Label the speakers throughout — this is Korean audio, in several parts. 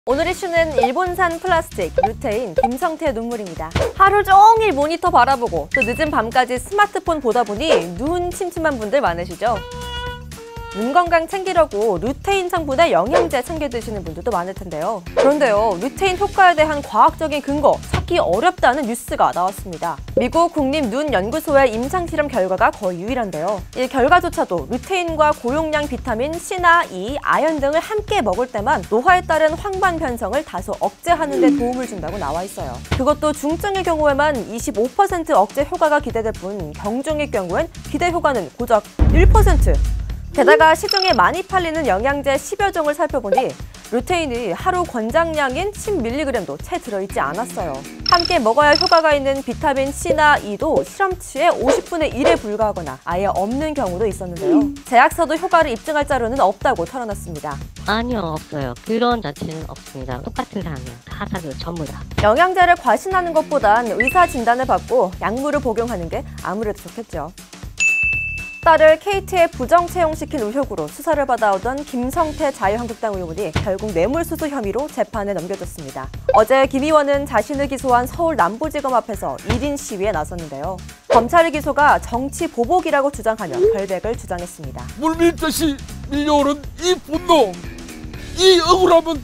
Speaker 1: 오늘 이슈는 일본산 플라스틱, 루테인, 김성태의 눈물입니다. 하루 종일 모니터 바라보고 또 늦은 밤까지 스마트폰 보다 보니 눈 침침한 분들 많으시죠? 눈 건강 챙기려고 루테인 성분의 영양제 챙겨 드시는 분들도 많을 텐데요. 그런데요, 루테인 효과에 대한 과학적인 근거 찾기 어렵다는 뉴스가 나왔습니다. 미국 국립눈연구소의 임상실험 결과가 거의 유일한데요. 이 결과조차도 루테인과 고용량 비타민 C나 E, 아연 등을 함께 먹을 때만 노화에 따른 황반 변성을 다소 억제하는 데 도움을 준다고 나와 있어요. 그것도 중증의 경우에만 25% 억제 효과가 기대될 뿐 경중의 경우엔 기대 효과는 고작 1%. 게다가 시중에 많이 팔리는 영양제 10여 종을 살펴보니 루테인이 하루 권장량인 10mg도 채 들어있지 않았어요. 함께 먹어야 효과가 있는 비타민 C나 E도 실험치의 50분의 1에 불과하거나 아예 없는 경우도 있었는데요. 제약사도 효과를 입증할 자료는 없다고 털어놨습니다.
Speaker 2: 아니요, 없어요. 그런 자체는 없습니다. 똑같은 사람이에요. 하사도 전부 다.
Speaker 1: 영양제를 과신하는 것보단 의사 진단을 받고 약물을 복용하는 게 아무래도 좋겠죠. 딸을 KT에 부정 채용시킨 의혹으로 수사를 받아오던 김성태 자유한국당 의원이 결국 뇌물수수 혐의로 재판에 넘겨졌습니다. 어제 김 의원은 자신을 기소한 서울 남부지검 앞에서 1인 시위에 나섰는데요. 검찰의 기소가 정치 보복이라고 주장하며 결백을 주장했습니다.
Speaker 3: 물밀듯이 밀려오는 이 분노, 이 억울함은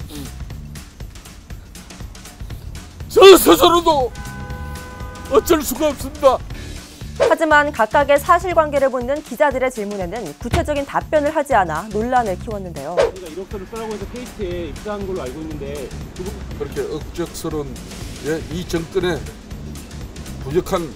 Speaker 3: 저 스스로도 어쩔 수가 없습니다.
Speaker 1: 하지만 각각의 사실관계를 묻는 기자들의 질문에는 구체적인 답변을 하지 않아 논란을 키웠는데요.
Speaker 4: 저희가 이력서를 쓰라고 해서 KT에 입사한 걸로 알고 있는데
Speaker 3: 그렇게 억적스러운 이 정권의 부역한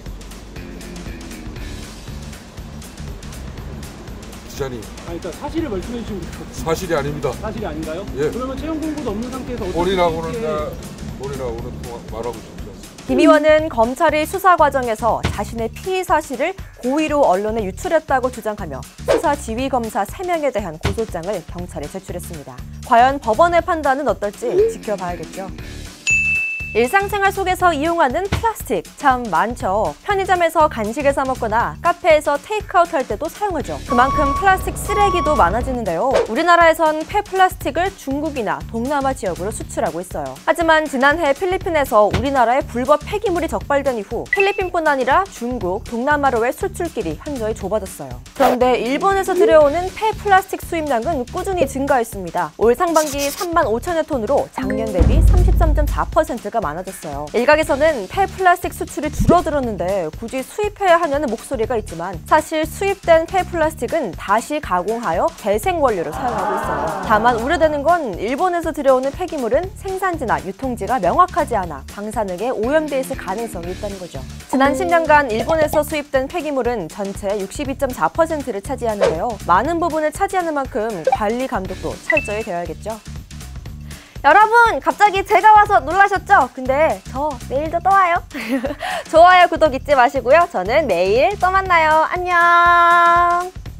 Speaker 3: 기자님.
Speaker 4: 그러니까 사실을 말씀해 주시면 돼요.
Speaker 3: 사실이 아닙니다.
Speaker 4: 사실이 아닌가요?
Speaker 3: 예.
Speaker 4: 그러면 채용 공고도 없는 상태에서 어떻게
Speaker 3: 본인하고는 말하고 싶지 않습니다.
Speaker 1: 김 의원은 검찰이 수사 과정에서 자신의 피의 사실을 고의로 언론에 유출했다고 주장하며 수사 지휘 검사 3명에 대한 고소장을 경찰에 제출했습니다. 과연 법원의 판단은 어떨지 지켜봐야겠죠. 일상생활 속에서 이용하는 플라스틱 참 많죠. 편의점에서 간식을 사 먹거나 카페에서 테이크아웃 할 때도 사용하죠. 그만큼 플라스틱 쓰레기도 많아지는데요. 우리나라에선 폐플라스틱을 중국이나 동남아 지역으로 수출하고 있어요. 하지만 지난해 필리핀에서 우리나라에 불법 폐기물이 적발된 이후 필리핀뿐 아니라 중국, 동남아로의 수출길이 현저히 좁아졌어요. 그런데 일본에서 들여오는 폐플라스틱 수입량은 꾸준히 증가했습니다. 올 상반기 3만 5천여 톤으로 작년 대비 33.4%가 많아졌어요. 일각에서는 폐플라스틱 수출이 줄어들었는데 굳이 수입해야 하냐는 목소리가 있지만 사실 수입된 폐플라스틱은 다시 가공하여 재생 원료로 사용하고 있어요. 다만 우려되는 건 일본에서 들여오는 폐기물은 생산지나 유통지가 명확하지 않아 방사능에 오염돼 있을 가능성이 있다는 거죠. 지난 10년간 일본에서 수입된 폐기물은 전체의 62.4%를 차지하는데요. 많은 부분을 차지하는 만큼 관리 감독도 철저히 되어야겠죠. 여러분, 갑자기 제가 와서 놀라셨죠? 근데 저 내일도 또 와요. 좋아요, 구독 잊지 마시고요. 저는 내일 또 만나요. 안녕.